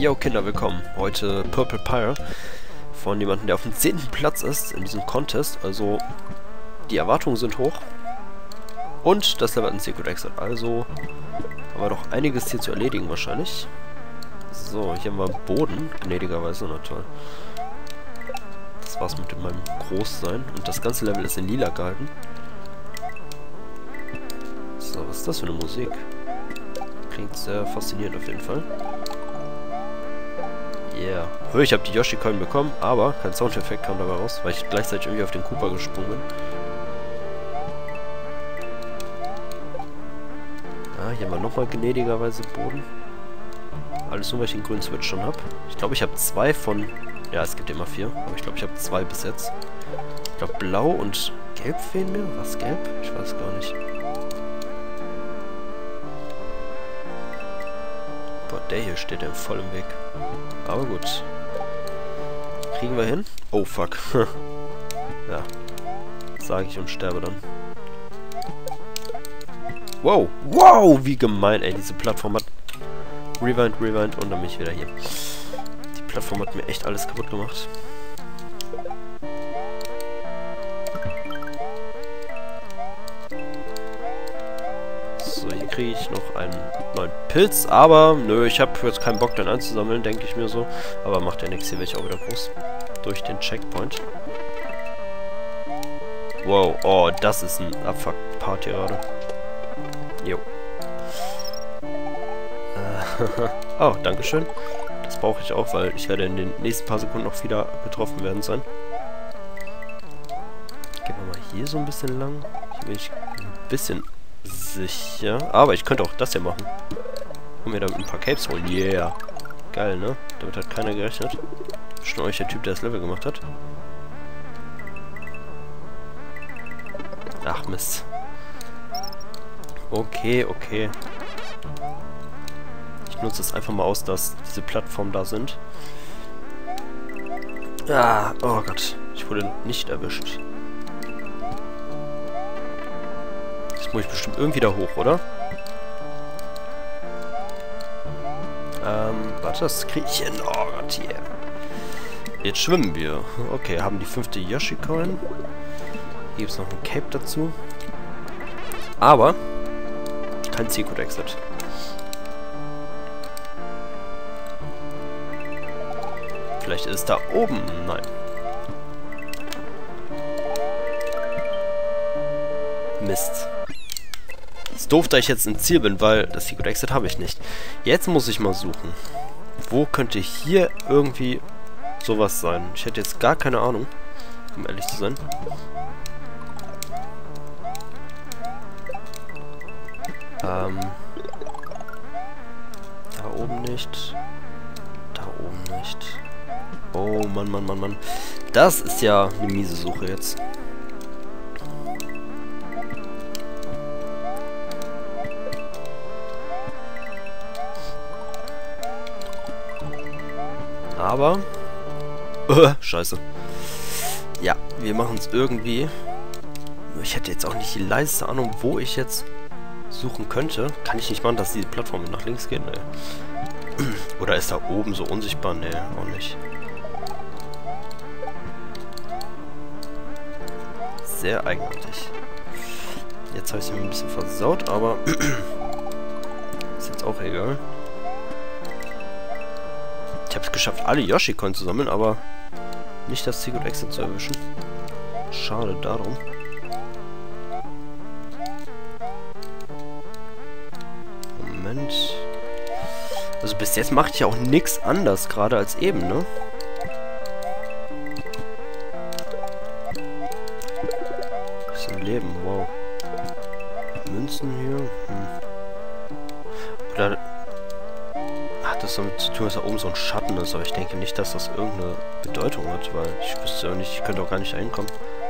Yo Kinder, willkommen. Heute Purple Pyre von jemandem, der auf dem 10. Platz ist in diesem Contest. Also die Erwartungen sind hoch. Und das Level hat ein Secret Exit. Also haben wir doch einiges hier zu erledigen wahrscheinlich. So, hier haben wir Boden, gnädigerweise. Na toll. Das war's mit meinem Großsein. Und das ganze Level ist in lila gehalten. So, was ist das für eine Musik? Klingt sehr faszinierend auf jeden Fall. Yeah. Ich habe die Yoshi-Coin bekommen, aber kein Soundeffekt kam dabei raus, weil ich gleichzeitig irgendwie auf den Koopa gesprungen bin. Ah, hier haben wir nochmal gnädigerweise Boden. Alles nur, weil ich den grünen Switch schon habe. Ich glaube, ich habe 2 von... Ja, es gibt immer 4, aber ich glaube, ich habe 2 bis jetzt. Ich glaube, blau und gelb fehlen mir. Was, gelb? Ich weiß gar nicht. Boah, der hier steht ja voll im Weg. Aber gut. Kriegen wir hin? Oh, fuck. Ja. Sage ich und sterbe dann. Wow. Wow, wie gemein, ey. Diese Plattform hat... Rewind und dann bin ich wieder hier. Die Plattform hat mir echt alles kaputt gemacht. So, hier kriege ich noch einen neuen Pilz, aber nö, ich habe jetzt keinen Bock, den einzusammeln, denke ich mir so. Aber macht ja nichts, hier werde ich auch wieder groß. Durch den Checkpoint. Wow, oh, das ist ein Abfuck-Part hier gerade. Jo. Oh, dankeschön. Das brauche ich auch, weil ich werde in den nächsten paar Sekunden noch wieder getroffen werden sein. Gehen wir mal hier so ein bisschen lang. Hier bin ich ein bisschen sicher. Aber ich könnte auch das hier machen. Und mir damit ein paar Capes holen. Yeah. Geil, ne? Damit hat keiner gerechnet. Schon euch der Typ, der das Level gemacht hat. Ach, Mist. Okay, okay. Ich nutze es einfach mal aus, dass diese Plattformen da sind. Ah, oh Gott. Ich wurde nicht erwischt. Jetzt muss ich bestimmt irgendwie da hoch, oder? Warte, das kriege ich hin. Oh Gott, yeah. Jetzt schwimmen wir. Okay, haben die 5. Yoshi-Coin. Hier gibt es noch ein Cape dazu. Aber kein Secret Exit. Vielleicht ist es da oben. Nein. Mist. Ist doof, da ich jetzt im Ziel bin, weil das Secret Exit habe ich nicht. Jetzt muss ich mal suchen. Wo könnte hier irgendwie sowas sein? Ich hätte jetzt gar keine Ahnung, um ehrlich zu sein. Da oben nicht. Da oben nicht. Oh, Mann. Das ist ja eine miese Suche jetzt. Aber... Scheiße. Ja, wir machen es irgendwie. Ich hätte jetzt auch nicht die leiseste Ahnung, wo ich jetzt suchen könnte. Kann ich nicht machen, dass die Plattform nach links geht? Nee. Oder ist da oben so unsichtbar? Nee, auch nicht. Sehr eigenartig. Jetzt habe ich sie mir ein bisschen versaut, aber ist jetzt auch egal. Ich habe es geschafft, alle Yoshi-Coins zu sammeln, aber nicht das Secret Exit zu erwischen. Schade darum. Moment. Also bis jetzt mache ich ja auch nichts anders gerade als eben, ne? Leben, wow. Münzen hier. Oder hat das damit zu tun, dass da oben so ein Schatten ist, aber ich denke nicht, dass das irgendeine Bedeutung hat, weil ich wüsste ja nicht, ich könnte auch gar nicht da hinkommen.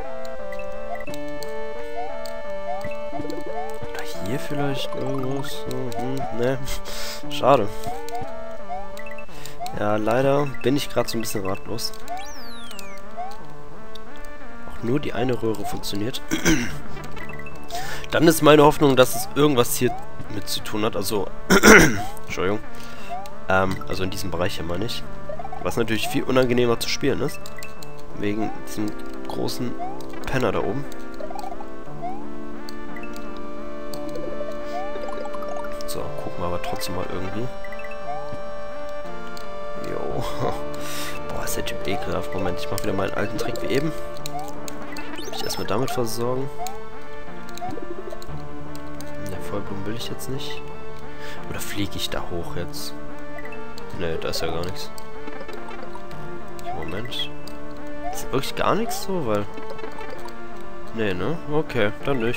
Oder hier vielleicht irgendwas. Ne. Schade. Ja, leider bin ich gerade so ein bisschen ratlos. Nur die eine Röhre funktioniert. Dann ist meine Hoffnung, dass es irgendwas hier mit zu tun hat. Also, Entschuldigung. Also in diesem Bereich hier meine ich. Was natürlich viel unangenehmer zu spielen ist. Wegen diesem großen Penner da oben. So, gucken wir aber trotzdem mal irgendwie. Jo. Boah, ist der Typ ekelhaft. Moment, ich mache wieder meinen alten Trick wie eben. Ich erstmal damit versorgen. Ne, Vollblumen will ich jetzt nicht. Oder fliege ich da hoch jetzt? Ne, da ist ja gar nichts. Moment. Ist wirklich gar nichts so, weil... Ne, ne? Okay, dann nicht.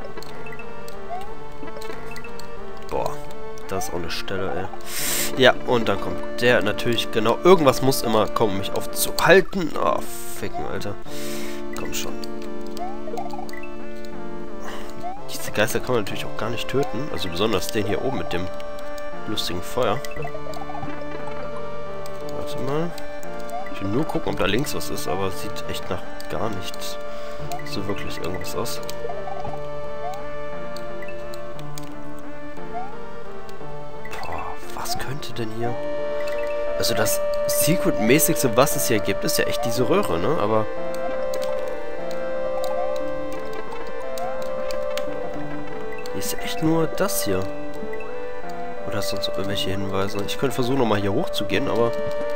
Boah, das ist auch eine Stelle, ey. Ja, und dann kommt der natürlich, genau. Irgendwas muss immer kommen, um mich aufzuhalten. Oh, ficken, Alter. Komm schon. Diese Geister kann man natürlich auch gar nicht töten. Also besonders den hier oben mit dem lustigen Feuer. Warte mal. Ich will nur gucken, ob da links was ist, aber es sieht echt nach gar nicht so wirklich irgendwas aus. Boah, was könnte denn hier... Also das Secret-mäßigste, was es hier gibt, ist ja echt diese Röhre, ne? Aber... Hier ist ja echt nur das hier. Oder ist sonst noch irgendwelche Hinweise? Ich könnte versuchen, nochmal hier hoch zu gehen, aber...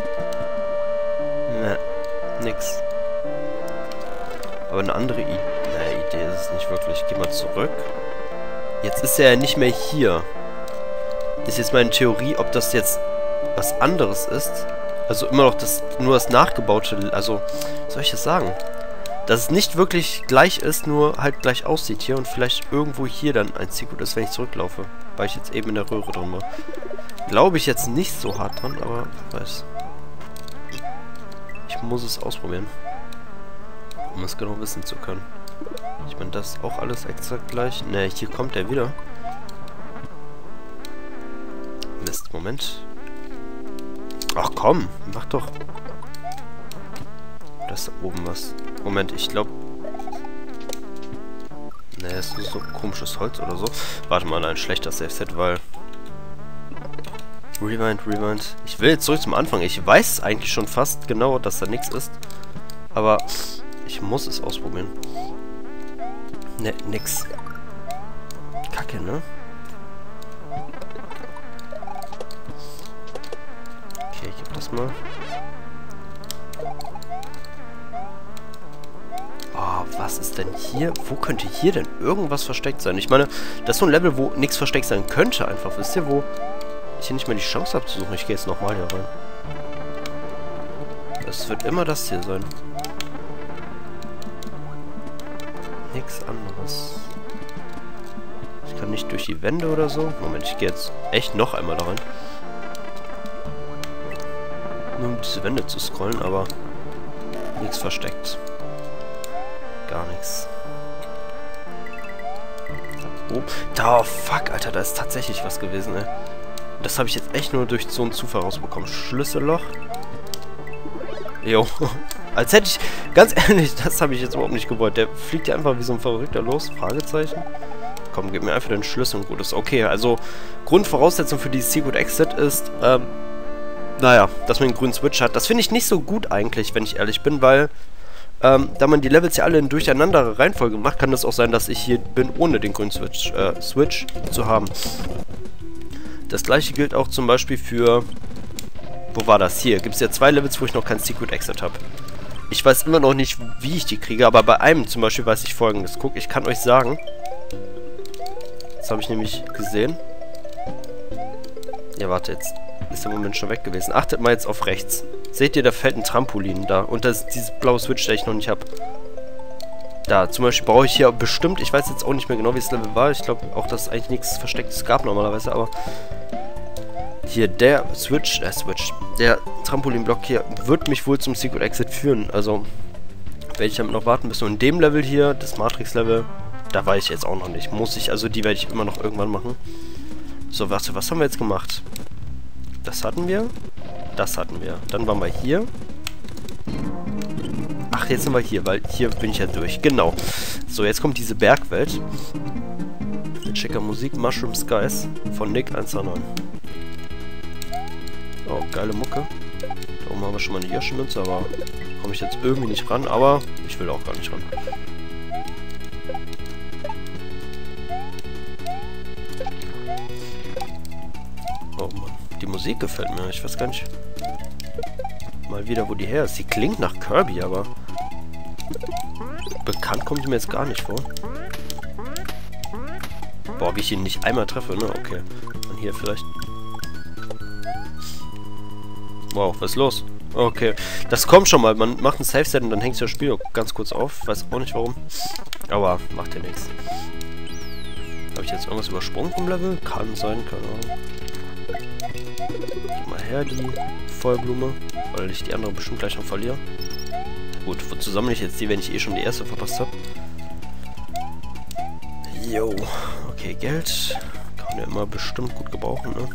Ne, nix. Aber eine andere Idee ist es nicht wirklich. Ich geh mal zurück. Jetzt ist er ja nicht mehr hier. Ist jetzt meine Theorie, ob das jetzt was anderes ist. Also immer noch nur das nachgebaute... Also, was soll ich das sagen? Dass es nicht wirklich gleich ist, nur halt gleich aussieht hier. Und vielleicht irgendwo hier dann ein Secret ist, wenn ich zurücklaufe. Weil ich jetzt eben in der Röhre drin war. Glaube ich jetzt nicht so hart dran, aber wer weiß. Ich muss es ausprobieren. Um es genau wissen zu können. Ich meine, das ist auch alles exakt gleich. Ne, hier kommt er wieder. Mist, Moment. Ach komm, mach doch. Da ist da oben was. Moment, ich glaube... Ne, das ist so komisches Holz oder so. Warte mal, ein schlechter Safe-Set, weil... Rewind. Ich will jetzt zurück zum Anfang. Ich weiß eigentlich schon fast genau, dass da nichts ist. Aber ich muss es ausprobieren. Ne, nix. Kacke, ne? Okay, ich geb das mal. Oh, was ist denn hier? Wo könnte hier denn irgendwas versteckt sein? Ich meine, das ist so ein Level, wo nichts versteckt sein könnte einfach. Wisst ihr, wo ich hier nicht mal die Chance habe zu suchen? Ich gehe jetzt nochmal hier rein. Es wird immer das hier sein. Nichts anderes. Ich kann nicht durch die Wände oder so. Moment, ich gehe jetzt echt noch einmal da rein. Nur um diese Wände zu scrollen, aber nichts versteckt. Gar nichts. Oh, da, fuck, Alter, da ist tatsächlich was gewesen, ey. Das habe ich jetzt echt nur durch so einen Zufall rausbekommen. Schlüsselloch. Jo. Als hätte ich... Ganz ehrlich, das habe ich jetzt überhaupt nicht gewollt. Der fliegt ja einfach wie so ein Verrückter los. Fragezeichen. Komm, gib mir einfach den Schlüssel und gut ist. Okay, also Grundvoraussetzung für die Secret Exit ist, naja, dass man einen grünen Switch hat. Das finde ich nicht so gut eigentlich, wenn ich ehrlich bin, weil, da man die Levels ja alle in durcheinander Reihenfolge macht, kann das auch sein, dass ich hier bin, ohne den grünen Switch zu haben. Das gleiche gilt auch zum Beispiel für... Wo war das? Hier gibt es ja 2 Levels, wo ich noch kein Secret Exit habe. Ich weiß immer noch nicht, wie ich die kriege, aber bei einem zum Beispiel weiß ich Folgendes. Guck, ich kann euch sagen... Das habe ich nämlich gesehen. Ja, warte, jetzt ist der Moment schon weg gewesen. Achtet mal jetzt auf rechts. Seht ihr, da fällt ein Trampolin da. Und das ist dieses blaue Switch, der ich noch nicht habe. Da, zum Beispiel brauche ich hier bestimmt... Ich weiß jetzt auch nicht mehr genau, wie das Level war. Ich glaube auch, dass es eigentlich nichts Verstecktes gab normalerweise, aber... Hier, der der Trampolinblock hier wird mich wohl zum Secret Exit führen. Also, werde ich damit noch warten müssen. Und in dem Level hier, das Matrix-Level, da weiß ich jetzt auch noch nicht. Muss ich, also die werde ich immer noch irgendwann machen. So, warte, was haben wir jetzt gemacht? Das hatten wir. Das hatten wir. Dann waren wir hier. Ach, jetzt sind wir hier, weil hier bin ich ja durch. Genau. So, jetzt kommt diese Bergwelt. Mit schicker Musik, Mushroom Skies von Nick 129. geile Mucke. Da oben haben wir schon mal eine Yoshi-Münze, aber komme ich jetzt irgendwie nicht ran. Aber ich will auch gar nicht ran. Oh Mann, die Musik gefällt mir. Ich weiß gar nicht mal wieder, wo die her ist. Sie klingt nach Kirby, aber bekannt kommt sie mir jetzt gar nicht vor. Boah, wie ich ihn nicht einmal treffe, ne? Okay. Und hier vielleicht. Wow, was ist los? Okay. Das kommt schon mal. Man macht ein Save-Set und dann hängt das Spiel ganz kurz auf. Weiß auch nicht warum. Aber macht ja nichts. Habe ich jetzt irgendwas übersprungen vom Level? Kann sein, keine Ahnung. Gib mal her, die Feuerblume. Weil ich die andere bestimmt gleich noch verliere. Gut, wozu sammle ich jetzt die, wenn ich eh schon die erste verpasst habe? Jo. Okay, Geld. Kann man ja immer bestimmt gut gebrauchen, ne?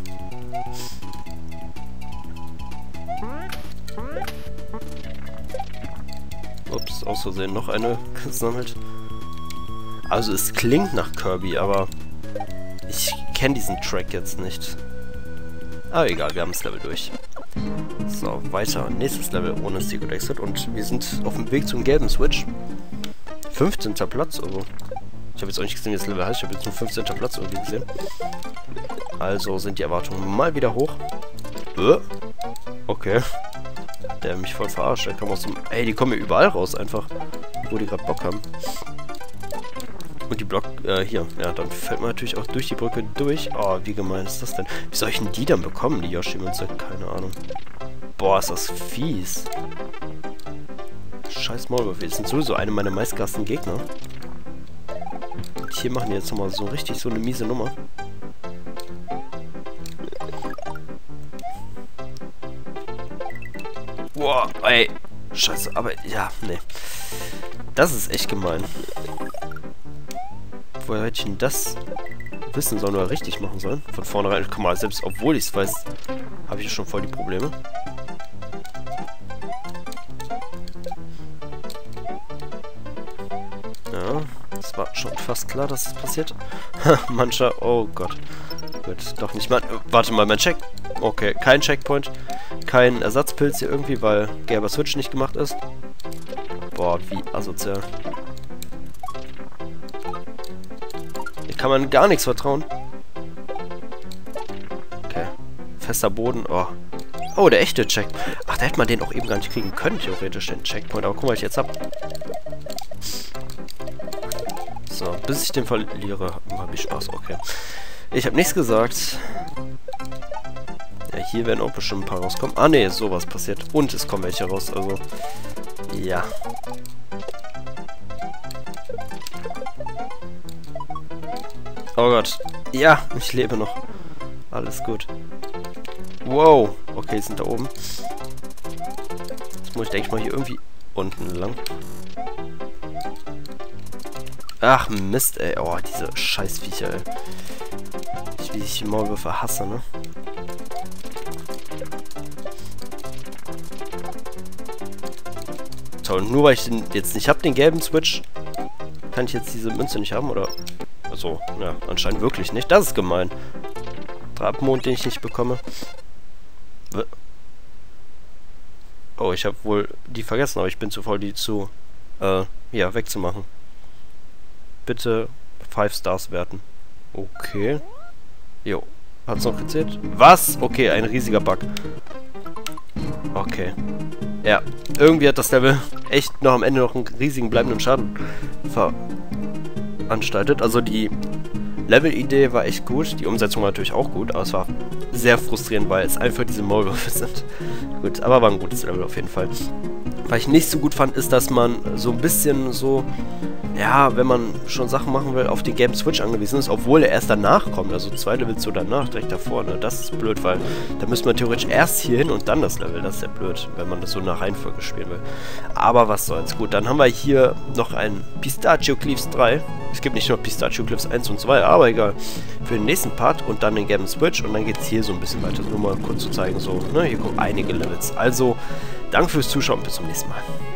Ups, aus Versehen noch eine gesammelt. Also es klingt nach Kirby, aber ich kenne diesen Track jetzt nicht. Aber egal, wir haben das Level durch. So, weiter. Nächstes Level ohne Secret Exit und wir sind auf dem Weg zum gelben Switch. 15. Platz, also. Ich habe jetzt auch nicht gesehen, wie das Level heißt. Ich habe jetzt nur 15. Platz irgendwie gesehen. Also sind die Erwartungen mal wieder hoch. Okay. Der hat mich voll verarscht. Der kam aus dem... Ey, die kommen ja überall raus einfach. Wo die gerade Bock haben. Und die Block... hier. Ja, dann fällt man natürlich auch durch die Brücke durch. Oh, wie gemein ist das denn? Wie soll ich denn die dann bekommen, die Yoshi-Münze? Keine Ahnung. Boah, ist das fies. Scheiß Maulwürfe. Das sind sowieso eine meiner meistgehassten Gegner. Und hier machen die jetzt nochmal so richtig so eine miese Nummer. Boah, ey. Scheiße, aber ja, nee. Das ist echt gemein. Woher hätte ich denn das wissen sollen oder richtig machen sollen? Von vornherein, guck mal, selbst obwohl ich es weiß, habe ich ja schon voll die Probleme. Ja, das war schon fast klar, dass es passiert. Mancher, oh Gott. Wird doch nicht mal... Warte mal, mein Check... Okay, kein Checkpoint. Kein Ersatzpilz hier irgendwie, weil gelber Switch nicht gemacht ist. Boah, wie asozial. Hier kann man gar nichts vertrauen. Okay. Fester Boden. Oh. Oh, der echte Check. Ach, da hätte man den auch eben gar nicht kriegen können, theoretisch, den Checkpoint. Aber guck mal, was ich jetzt hab. So, bis ich den verliere, habe ich Spaß. Okay. Ich habe nichts gesagt. Ja, hier werden auch bestimmt ein paar rauskommen. Ah, ne, sowas passiert. Und es kommen welche raus, also... Ja. Oh Gott. Ja, ich lebe noch. Alles gut. Wow. Okay, sind da oben. Jetzt muss ich, denke ich mal, hier irgendwie unten lang. Ach, Mist, ey. Oh, diese Scheißviecher, ey. Wie ich die Maulwürfe hasse, ne? Toll, nur weil ich den jetzt nicht habe, den gelben Switch, kann ich jetzt diese Münze nicht haben, oder? Also, ja, anscheinend wirklich nicht. Das ist gemein. Drabmond, den ich nicht bekomme. Oh, ich habe wohl die vergessen, aber ich bin zu faul, die zu, ja, wegzumachen. Bitte 5 Stars werten. Okay. Jo. Hat's noch gezählt? Was? Okay, ein riesiger Bug. Okay. Ja, irgendwie hat das Level echt noch am Ende noch einen riesigen bleibenden Schaden veranstaltet. Also die Level-Idee war echt gut, die Umsetzung war natürlich auch gut, aber es war sehr frustrierend, weil es einfach diese Maulwürfe sind. Gut, aber war ein gutes Level auf jeden Fall. Was ich nicht so gut fand, ist, dass man so ein bisschen so, ja, wenn man schon Sachen machen will, auf den gelben Switch angewiesen ist, obwohl er erst danach kommt, also 2 Levels so danach, direkt davor, ne, das ist blöd, weil da müsste man theoretisch erst hier hin und dann das Level, das ist ja blöd, wenn man das so nach Reihenfolge spielen will. Aber was soll's, gut, dann haben wir hier noch ein Pistachio Cliffs 3, es gibt nicht nur Pistachio Cliffs 1 und 2, aber egal, für den nächsten Part und dann den gelben Switch und dann geht's hier so ein bisschen weiter, nur mal kurz zu zeigen, so, ne, hier kommen einige Levels, also, danke fürs Zuschauen, bis zum nächsten Mal.